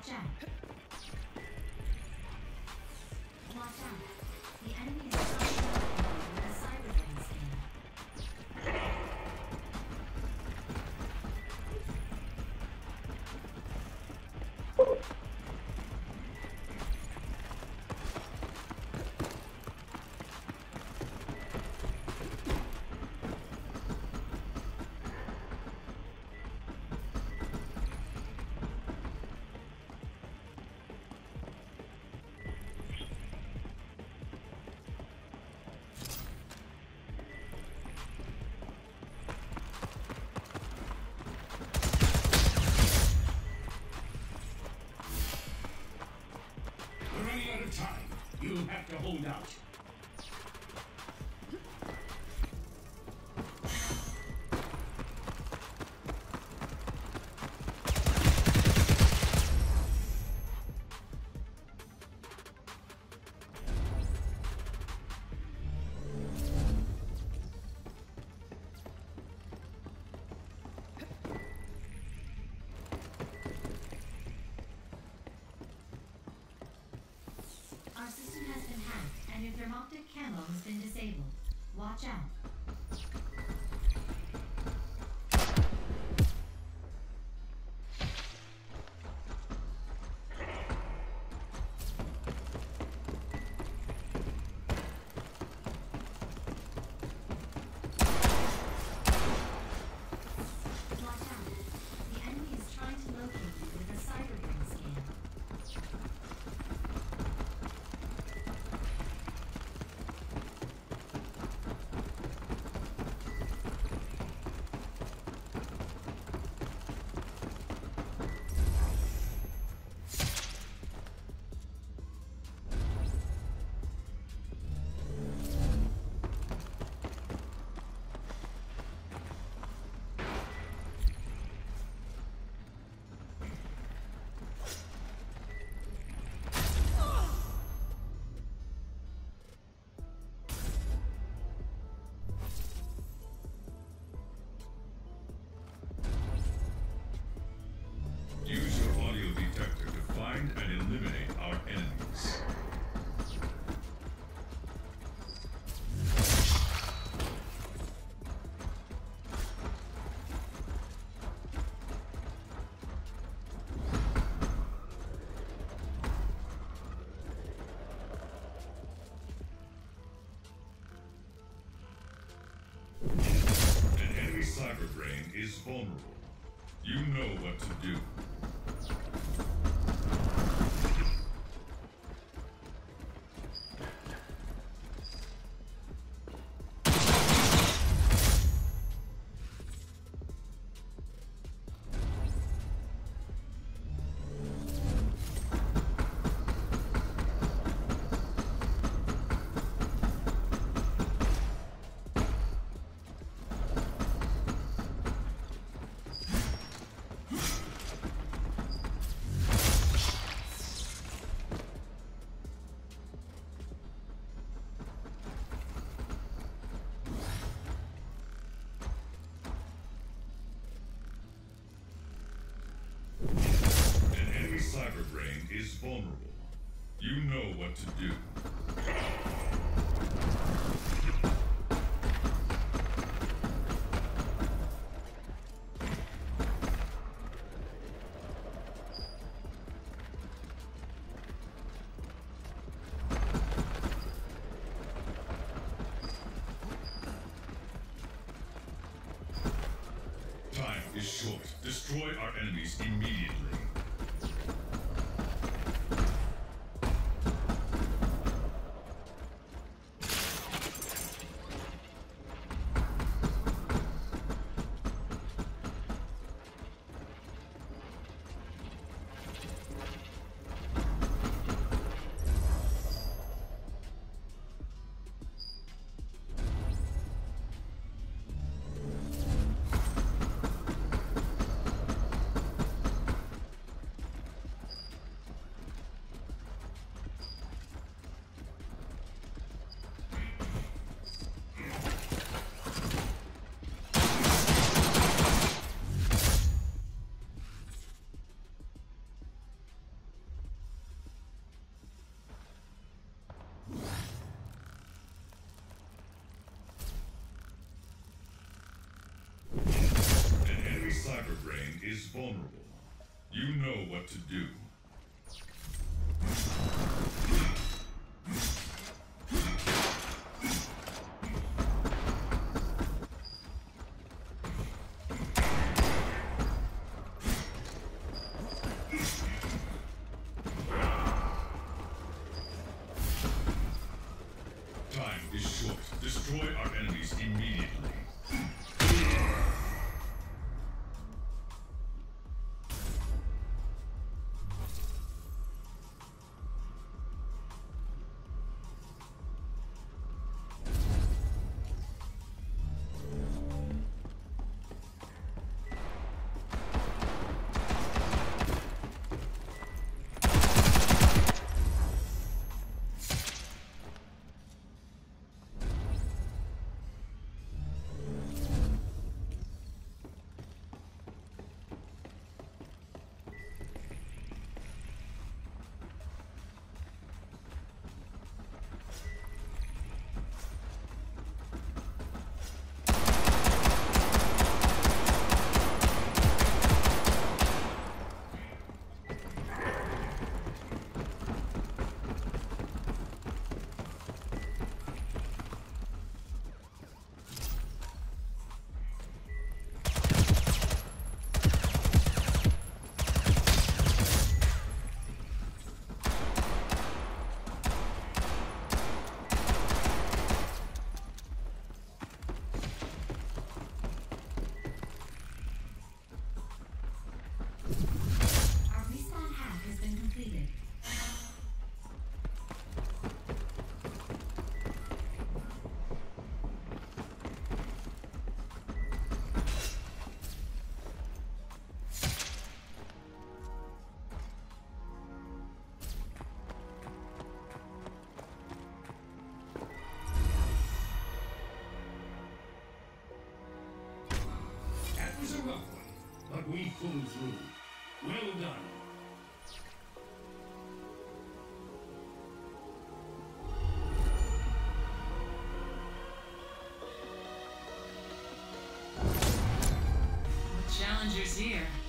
Watch out. Watch out. The enemy is trying to locate you with a cyber brain scan. We're running out of time. You have to hold out. Our system has been hacked, and your thermoptic camo has been disabled. Watch out. Watch out. The enemy is trying to locate you with a cyber brain scan. Use your audio detector to find and eliminate our enemies. An enemy cyber brain is vulnerable. You know what to do. An enemy cyber brain is vulnerable. You know what to do. Time is short. Destroy our enemies immediately. is vulnerable. You know what to do. Time is short. Destroy our enemies immediately. Our respawn hack has been completed. That was a rough one, but we pulled through. Well done. Challengers here.